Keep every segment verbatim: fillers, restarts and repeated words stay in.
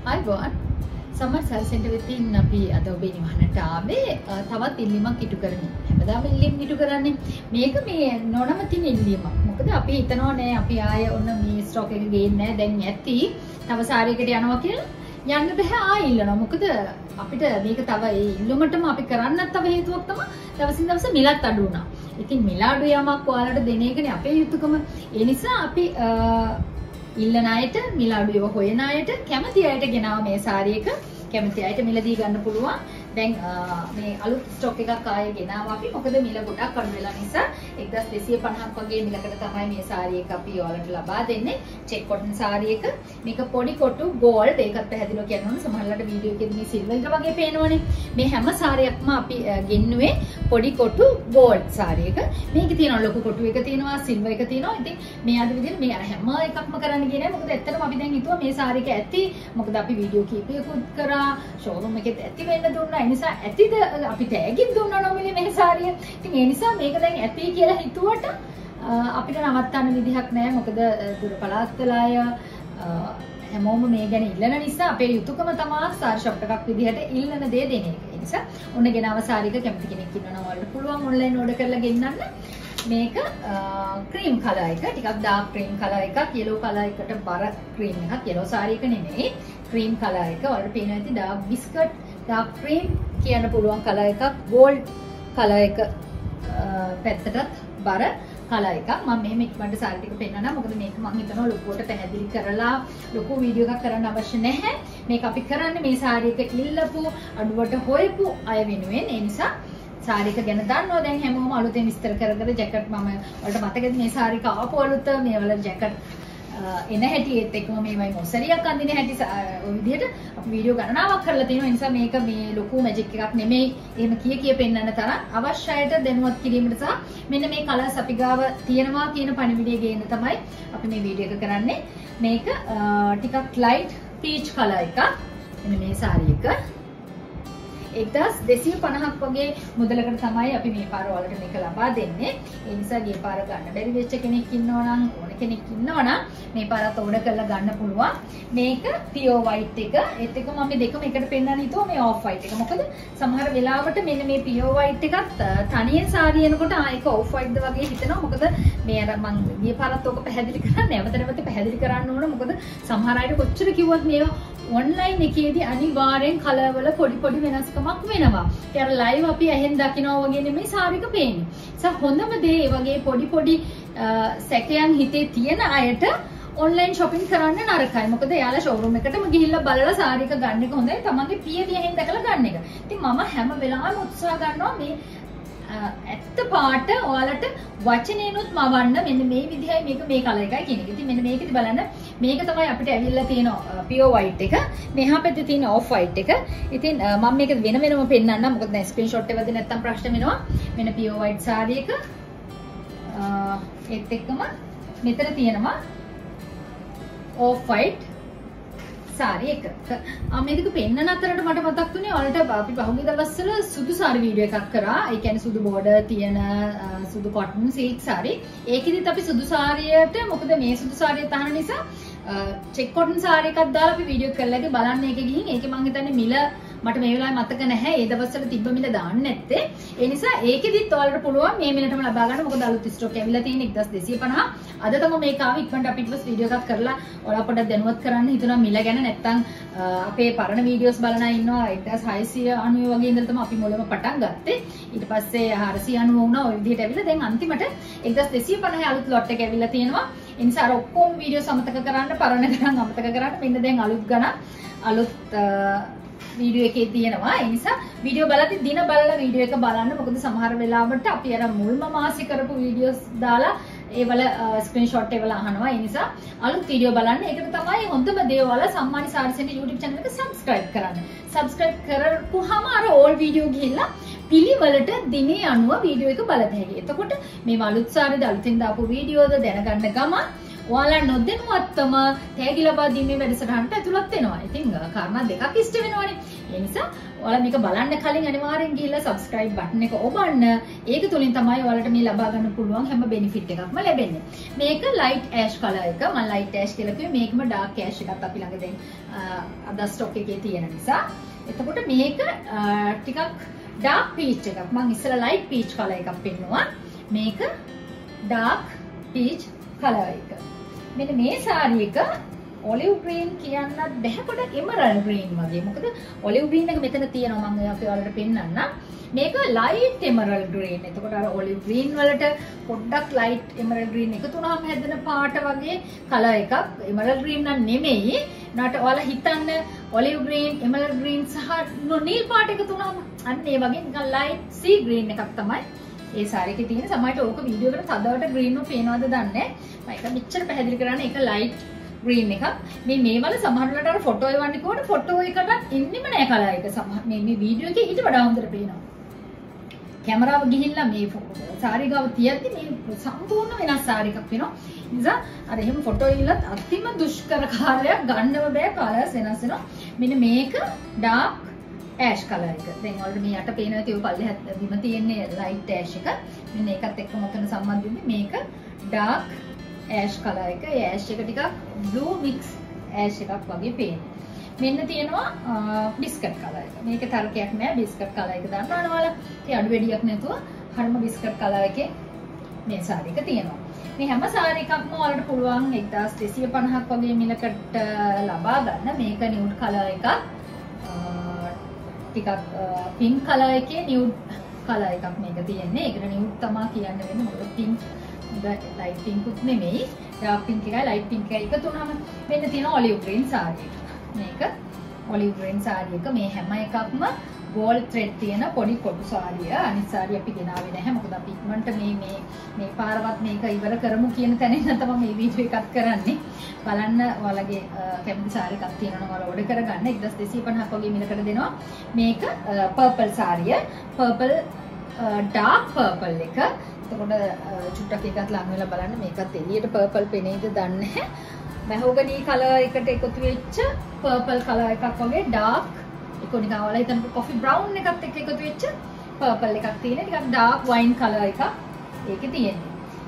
අයිබෝන් සමර් සල් සෙන්ටර් වෙතින් අපි අද ඔබේ නිවහනට ආවේ තවත් ඉල්ලීමක් ඉටු කරමින්. හැමදාම ඉල්ලීම් ඉටු කරන්නේ. මේක මේ නොනම තියෙන ඉල්ලීමක්. මොකද අපි හිතනවා නෑ අපි ආයේ ඔන්න මේ ස්ටොක් එක ගේන්නේ නෑ දැන් ඇති. තව සාරියකට යනවා කියලා යන්න බෑ ආයෙ ඉල්ලනවා. මොකද අපිට මේක තව ඒ ඉල්ලුමටම අපි කරන්නත් තව හේතුවක් තමයි දවසින් දවස මිලත් අඩු වුණා. ඉතින් මිල අඩු යමක් ඔයාලට දෙන එකනේ අපේ යුතුයකම. ඒ නිසා අපි ඉල්ලන අයට මිල අඩුව හොයන අයට කැමති අයට ගෙනාව මේ සාරි එක කැමති අයට මිලදී ගන්න පුළුවන්. දැන් මේ අලුත් ස්ටොක් එකක් ආයේ ගෙනාවා අපි. මොකද මිල ගොඩක් අඩු වෙලා නිසා එක්දාස් දෙසිය පනහක් වගේ මිලකට තමයි මේ සාරි එක අපි ඔයාලට ලබා දෙන්නේ. චෙක් කොටන් සාරි එක. මේක පොඩි කොටු ගෝල්ඩ්. ඒකත් පැහැදිලිව කියන්න ඕන. සමහරවිට වීඩියෝ එකේදී මේ සිල්වර් එක වගේ පේනවනේ. මේ හැම සාරියක්ම අපි ගෙන්නුවේ පොඩි කොටු ගෝල්ඩ් සාරි එක. මේකේ තියෙනවා ලොකු කොටු එක තියෙනවා, සිල්වර් එක තියෙනවා. ඉතින් මේ ආද විදිහට මේ අර හැම එකක්ම කරන්න ගියේ නෑ. මොකද ඇත්තටම අපි දැන් හිතුවා මේ සාරි එක ඇති. මොකද අපි වීඩියෝ කීපයකුත් කරා, ෂෝරූම් එකෙත් ඇති වෙන්න දුන්නා. ඒ නිසා ඇතිද අපි ටැගින් දුන්නා නොමිලේ මේ සාරිය. ඉතින් ඒ නිසා මේක දැන් ඇති කියලා හිතුවට අපිට නවත්තන්න විදිහක් නැහැ. මොකද දුර පළාත්වල අය හැමෝම මේ ගැන ඉල්ලන නිසා අපේ යුතුයකම තමයි සාරි ෂොප් එකක් විදිහට ඉල්ලන දේ දෙන එක. ඒ නිසා ඔන්න ගෙනාව සාරි එක කැමති කෙනෙක් ඉන්නවනම් ඔයාලට පුළුවන් ඔන්ලයින් ඕඩර් කරලා ගෙන්නන්න. මේක ක්‍රීම් කලර් එක, ටිකක් ඩාර්ක් ක්‍රීම් කලර් එකක්, yellow කලර් එකට බර ක්‍රීම් එකක්. yellow සාරි එක නෙමෙයි, ක්‍රීම් කලර් එක. ඔයාලට පේනවා ඇති ඩාර්ක් බිස්කට්, ඩාර්ක් ක්‍රීම් කියන්න පුළුවන් කලර් එකක්, ගෝල්ඩ් කලර් එක පැත්තටත් බර කලර් එකක්. මම මෙහෙම ඉක්මනට සාරි ටික පෙන්නනවා. මොකද මේක මම හිතනවා ලොකුවට පැහැදිලි කරලා ලොකු වීඩියෝ එකක් කරන්න අවශ්‍ය නැහැ. මේක අපි කරන්නේ මේ සාරි එක ඉල්ලපු අඩුවට හොයපු අය වෙනුවෙන්. ඒ නිසා සාරි එක ගැන දන්නවා දැන් හැමෝම අලුතෙන් විස්තර කර කර ජැකට් මම වලට මතකද මේ සාරි එක ආපු අලුත මේ වල ජැකට් එන හැටි ඒත් එක්කම මේවයි මොසරියක් අඳින හැටි ඔය විදිහට අපි වීඩියෝ ගණනාවක් කරලා තියෙනවා. ඒ නිසා මේක මේ ලොකු මැජික් එකක් නෙමෙයි. එහෙම කිය කිය පෙන්වන්න තරම් අවශ්‍යයට දැනුවත් කිරීමට සහ මෙන්න මේ කලර්ස් අපි ගාව තියෙනවා කියන පණිවිඩය ගේන්න තමයි අපි මේ වීඩියෝ එක කරන්නේ. මේක ටිකක් ලයිට් පීච් කලර් එකක්. මෙන්න මේ සාරි එක එක්දාස් දෙසිය පනහක් වගේ මුදලකට තමයි අපි මේ පාර වලට මේක ලබා දෙන්නේ. ඒ නිසා ගිය පාර ගන්න බැරි වෙච්ච කෙනෙක් ඉන්නවා නම් ඕන කෙනෙක් ඉන්නවා නම් මේ පාරත් ඕඩර් කරලා ගන්න පුළුවන්. මේක පියෝ වයිට් එක. ඒත් එක්ක මම දෙකම එකට පෙන්නන්න හිතුවා මේ ඔෆ් වයිට් එක. මොකද සමහර වෙලාවට මෙන්න මේ පියෝ වයිට් එකත් තනියෙන් සාරිය එනකොට ආයක ඔෆ් වයිට්ද වගේ හිතෙනවා. මොකද මේ අර මම ගිය පාරත් ඕක පැහැදිලි කරන්නේ නැවත නැවත පැහැදිලි කරන්න ඕන. මොකද සමහර අයට කොච්චර කිව්වත් මේවා ඔන්ලයින් එකේදී අනිවාර්යෙන් කලර් වල පොඩි පොඩි වෙනස්කමක් වෙනවා. ඒ අර ලයිව් අපි ඇහෙන් දකිනවා වගේ නෙමෙයි සාරික පේන්නේ. ඒ හොඳම දේ මේ වගේ පොඩි පොඩි සැකයන් හිතේ තියෙන අයට ඔන්ලයින් shopping කරන්න නරකයි. මොකද එයාලා ෂෝරූම් එකටම ගිහිල්ලා බලලා සාරික ගන්න එක හොඳයි. තමන්ගේ පියදී ඇහෙන් දැකලා ගන්න එක. ඉතින් මම හැම වෙලාවෙම උත්සාහ කරනවා මේ ඇත්ත පාට ඔයාලට වචනේනොත් මවන්න මෙන්න මේ විදිහයි මේක මේ කලර් එකයි කියන එක. ඉතින් මෙන්න මේකෙදි බලන්න මේක තමයි අපිට ඇවිල්ලා තියෙන පියෝ වයිට් එක. මෙහා පැත්තේ තියෙන ඔෆ් වයිට් එක. ඉතින් මම මේක වෙන වෙනම පෙන්නන්නම්. මොකද දැන් ස්ක්‍රීන්ෂොට් එක වෙද්දී නැත්තම් ප්‍රශ්න වෙනවා. මෙන්න පියෝ වයිට් සාරි එක. ඒත් එක්කම මෙතන තියෙනවා ඔෆ් වයිට් සාරි එක. ආ මේක පෙන්නන අතරට මට මතක් වුණේ ඔයාලට අපි පහුගිය දවස්වල සුදු සාරි වීඩියෝ එකක් කරා. ඒ කියන්නේ සුදු බෝඩර් තියෙන සුදු කොටන් සිල්ක් සාරි. ඒකෙදිත් අපි සුදු සාරියට මොකද මේ සුදු සාරිය තහන නිසා චෙක් කොටන් සාරි එකක් දාලා අපි වීඩියෝ කරලා බලන්න ඒක ගිහින් ඒකේ මම හිතන්නේ මිල මට මේ වෙලාවේ මතක නැහැ. ඒ දවස්වල තිබ්බ මිල දාන්න නැත්තේ. ඒ නිසා ඒකෙදිත් ඔයාලට පුළුවන් මේ මිලටම ලබා ගන්න. මොකද අලුත් ස්ටොක් ඇවිල්ලා තියෙන එක්දාස් දෙසිය පනහ. අද තමයි මේක ආවේ. ඉක්මනට අපි ඊට පස්සේ වීඩියෝ එකක් කරලා ඔයාලා පොඩ්ඩක් දැනුවත් කරන්න හිතුණා මිල ගැන. නැත්තම් අපේ පරණ වීඩියෝස් බලන අය ඉන්නවා. එක්දාස් හයසිය අනූ වගේ ඉඳලා තමයි අපි මුලම පටන් ගත්තේ. ඊට පස්සේ හාරසිය අනූ වුණා. ওই විදිහට ඇවිල්ලා දැන් අන්තිමට එක්දාස් දෙසිය පනහ අලුත් ලොට් එක ඇවිල්ලා තියෙනවා. ඒ නිසා අර ඔක්කොම වීඩියෝස් අමතක කරන්න, පරණ ගණන් අමතක කරන්න. මෙන්න දැන් අලුත් ගණන් අලුත් වීඩියෝ එකේ තියෙනවා. ඒ නිසා වීඩියෝ බලද්දි දින බලලා වීඩියෝ එක බලන්න. මොකද සමහර වෙලාවට අපි අර මුල්ම මාසේ කරපු වීඩියෝස් දාලා ඒවල ස්ක්‍රීන්ෂොට් ඒවල අහනවා. ඒ නිසා අලුත් වීඩියෝ බලන්න. ඒකට තමයි හොඳම දේ ඔයාලා Sammani sari centre YouTube channel එක subscribe කරන්න. subscribe කරපුවාම අර all වීඩියෝ ගිහිල්ලා පිළිවෙලට දිනේ අනුව වීඩියෝ එක බලත හැකියි. එතකොට මේ අලුත් සාරිද අලුතින් දාපු වීඩියෝද දැනගන්න ගමන් ඔයාලා නොදැනුවත්වම තෑගි ලබා දීමේ වැඩසටහනට ඇතුළත් වෙනවා. ඉතින් කාරණා දෙකක් ඉෂ්ට වෙනවනේ. ඒ නිසා ඔයාලා මේක බලන්න කලින් අනිවාර්යෙන් ගිහිල්ලා subscribe button එක ඔබන්න. ඒක තුලින් තමයි ඔයාලට මේ ලබා ගන්න පුළුවන් හැම benefit එකක්ම ලැබෙන්නේ. මේක light ash color එක. මම light ash කියලා කිව්වේ මේකම dark ash එකක් අපි ළඟ දැන් අද stock එකේ තියෙන නිසා. එතකොට මේක ටිකක් dark peach එකක්. මම ඉස්සෙල්ලා light peach color එකක් පෙන්නුවා. මේක dark peach color එක. මෙන්න මේ saree එක olive green කියන්නත් බැහැ පොඩක් emerald green වගේ. මොකද olive green එක මෙතන තියෙනවා මම අපි ඔයාලට පෙන්නන්නම්. මේක light emerald green. එතකොට අර olive green වලට පොඩ්ඩක් light emerald green එකතු වුණාම හැදෙන පාට වගේ color එකක්. emerald green නම් නෙමෙයි. නට ඔයාලා හිතන්න olive green, emerald green සහ නිල් පාට එකතු වුණාම අන්න ඒ වගේ නිකන් light sea green එකක් තමයි ඒ saree එකේ තියෙන. සමහරට ඕක වීඩියෝ එකට තදවට green එක පේනවද දන්නේ නැහැ. මම ඒක මෙච්චර පැහැදිලි කරන්නේ ඒක light green එකක්. මේ මේ වල සමහර වෙලාවට අර ෆොටෝ එවන්නේ කොහොමද ෆොටෝ එකකට ඉන්නෙම නෑ කලර් එක. සමහර මේ මේ වීඩියෝ එකේ ඊට වඩා හොඳට පේනවා. කැමරාව ගිහිල්ලා මේ saree ගාව තියද්දි මේ සම්පූර්ණ වෙනස් saree එකක් වෙනවා. ඒ නිසා අර එහෙම ෆොටෝ ඉල්ලත් අතිම දුෂ්කර කාර්යයක් ගන්නව බෑ කලර්ස් වෙනස් වෙනවා. මෙන්න මේක dark ash color එක. දැන් ඔයාලට මේ යට පේනවා තියෙ පල්ලෙහාත් බිම තියෙන්නේ light ash එක. මෙන්න ඒකත් එක්ක මොකද සම්බන්ධ වෙන්නේ මේක dark ash color එක. ඒ ash එක ටිකක් blue mix ash එකක් වගේ පේනවා. මෙන්න තියෙනවා biscuit color එක. මේකේ තරකයක් නෑ biscuit color එක දාන්න ඕනවල. ඒ අඩු වැඩියක් නැතුව හරිම biscuit color එකේ මේ saree එක තියෙනවා. මේ හැම saree එකක්ම ඔයාලට පුළුවන් එක්දාස් දෙසිය පනහක් වගේ මිලකට ලබා ගන්න. මේක nude color එකක්. ටිකක් pink color එකේ nude color එකක් මේක තියෙන්නේ. ඒකට nude තමයි කියන්න වෙන්නේ. මොකද pink light pink උත් නෙමෙයි. dark pink එකයි light pink එකයි එකතු වුනහම මෙන්න තියෙන olive green saree එක. මේක olive green saree එක. මේ හැම එකක්ම gold thread තියෙන පොඩි කොටු saree. අනිත් saree අපි ගෙනාවේ නැහැ. මොකද අපි ඉක්මනට මේ මේ මේ පාරවත් මේක ඉවර කරමු කියන තැනින් තමයි මේ වීඩියෝ එකක් කරන්නේ. බලන්න ඔයාලගේ කැමති saree එකක් තියෙනවා නම් ඔයාලා order කරගන්න. එක්දාස් දෙසිය පනහක් වගේ මිලකට දෙනවා. මේක purple saree. purple dark purple එක. එතකොට චුට්ටක් එකත් ලඟ වෙලා බලන්න මේකත් එළියට purple පෙනේද දන්නේ නැහැ. mahogany color එකට එකතු වෙච්ච purple color එකක් වගේ dark ඒක නිකන් ඔයාලා හිතන්න coffee brown එකත් එක්ක එකතු වෙච්ච purple එකක් තියෙන. නිකන් dark wine color එකක් ඒකේ තියෙන්නේ.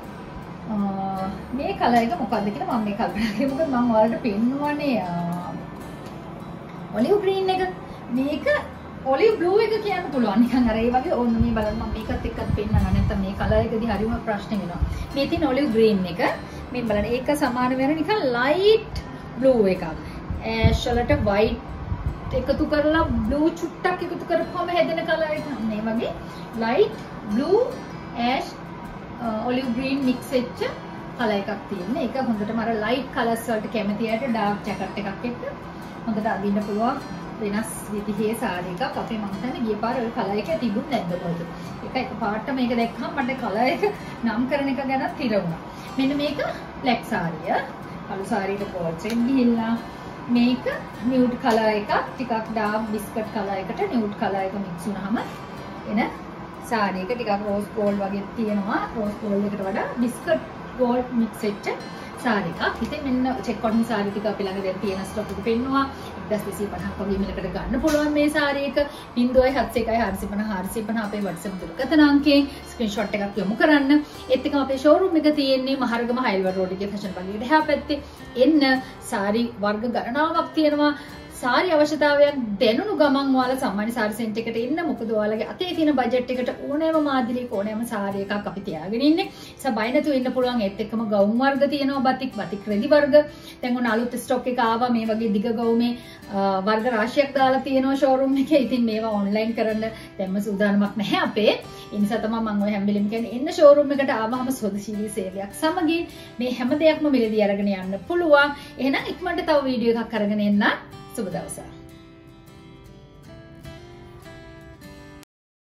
මේ color එක මොකක්ද කියලා මම මේ කල්පනා කරේ. මොකද මම ඔයාලට පෙන්නුවානේ olive green එක. මේක olive blue එක කියන්න පුළුවන්. නිකන් අර ඒ වගේ ඕන්න මේ බලන්න මම මේකත් එක්කත් පෙන්නනවා. නැත්නම් මේ color එකදී හරිම ප්‍රශ්න වෙනවා. මේ තියෙන olive green එක මේ බලන්න ඒක සමාන වෙන නිකන් light blue එකක්. ash වලට white එකතු කරලා blue චුට්ටක් එකතු කරපුවම හැදෙන color එක. මේ වගේ light blue ash olive green mix වෙච්ච color එකක් තියෙන්නේ. ඒක හොඳටම අර light colors වලට කැමති අයට dark jacket එකක් එක්ක හොඳට අඳින්න පුළුවන්. වෙනස් විදිහේ saree එකක්. අපේ මම හිතන්නේ ගිය පාර ඔය color එක තිබුණ නැද්ද කොහෙද? ඒක එකපාරට මේක දැක්කම මට color එක නම් කරන එක ගැනත් හිර වුණා. මෙන්න මේක black saree. කළු saree එක gold thread ගිහිල්ලා මේක nude color එකක්. ටිකක් dark biscuit color එකට nude color එක mix වුණාම එන saree එක ටිකක් rose gold වගේ තියෙනවා. rose gold එකට වඩා biscuit gold mix වෙච්ච saree එකක්. ඉතින් මෙන්න check cotton saree ටික අපි ළඟ දැන් තියෙන stock එක පෙන්නවා. එක්දාස් දෙසිය පනහක් වගේ මිලකට ගන්න පුළුවන් මේ saree එක. zero seven seven one හාරසිය පනහ හාරසිය පනහ අපේ WhatsApp දුරකථන අංකයෙන් screenshot එකක් යොමු කරන්න. ඒත් එක්කම අපේ showroom එක තියෙන්නේ මහරගම හයිල්වඩ රෝඩ් එකේ fashion පල්ලියට එහා පැත්තේ. එන්න saree වර්ග ගණනාවක් තියෙනවා. saree අවශ්‍යතාවයක් දැනුණු ගමන් ඔයාලා සම්මානි saree center එකට එන්න. මොකද ඔයාලගේ අතේ තියෙන බජට් එකට ඕනෑම මාදිලියක ඕනෑම saree එකක් අපි තියාගෙන ඉන්නේ. ඒස බය නැතුව ඉන්න පුළුවන්. ඒත් එක්කම ගවුම් වර්ග තියෙනවා. batik batik රෙදි වර්ග. දැන් ඔන්න අලුත් ස්ටොක් එක ආවා. මේ වගේ දිග ගවුමේ වර්ග රාශියක් දාලා තියෙනවා showroom එකේ. ඉතින් මේවා online කරන්න දැම්ම සූදානමක් නැහැ අපේ. ඒ නිසා තමයි මම ඔය හැම වෙලෙම කියන්නේ එන්න showroom එකට ආවම සොදශීලී සේවයක් සමගින් මේ හැම දෙයක්ම මිලදී අරගෙන යන්න පුළුවන්. එහෙනම් ඉක්මනට තව වීඩියෝ එකක් අරගෙන එන්න. සුබ දවසක්.